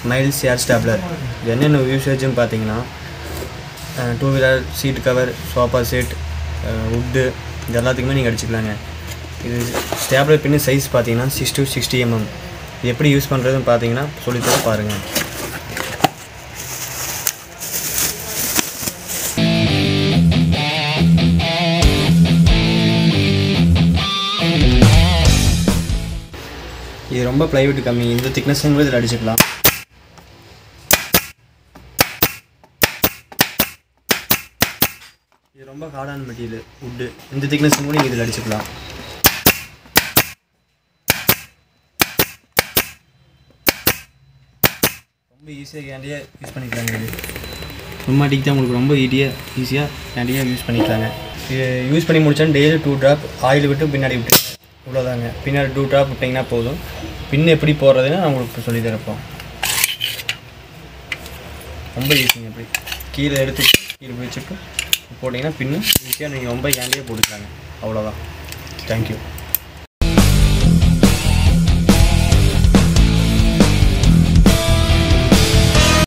Miles ஏர் stapler. இது என்னென்ன யூசேஜ்னு பார்த்தீங்கன்னா, 2 wheeler seat cover, sofa set, wood, இது எல்லாத்துக்குமே நீங்கள் அடிச்சுக்கலாங்க. இது ஸ்டாப்லர் பின்னு சைஸ் பார்த்தீங்கன்னா 6 to 60 mm. இது எப்படி யூஸ் பண்ணுறதுன்னு பார்த்தீங்கன்னா சொல்லித்தர பாருங்கள். இது ரொம்ப ப்ளைவுட் கம்மி, இந்த திக்னஸ்ங்கிறது இதில் அடிச்சுக்கலாம். இது ரொம்ப ஹார்டான மெட்டீரியல் வுட்டு, இந்த திக்னஸ் கூட நீங்கள் இதில் அடிச்சுக்கலாம். ரொம்ப ஈஸியாக கேண்டியாக யூஸ் பண்ணிக்கலாங்க. இது Pneumatic தான் உங்களுக்கு ரொம்ப ஈஸியாக கேண்டியாக யூஸ் பண்ணிக்கலாங்க. இது யூஸ் பண்ணி முடிச்சாலும் டெய்லி 2 ட்ராப் ஆயில் விட்டு பின்னாடி விட்டு இவ்வளோதாங்க. பின்னாடி 2 ட்ராப் விட்டிங்கன்னா போதும். பின் எப்படி போடுறதுன்னு நான் உங்களுக்கு சொல்லி தரப்போம். ரொம்ப ஈஸிங்க. எப்படி கீழே எடுத்துட்டு கீழே வச்சுட்டு போட்டிங்கன்னா பின்னு ஈஸியாக நீங்கள் ரொம்ப கேண்டியாக போட்டுக்கலாங்க. அவ்வளோதான். தேங்க்யூ.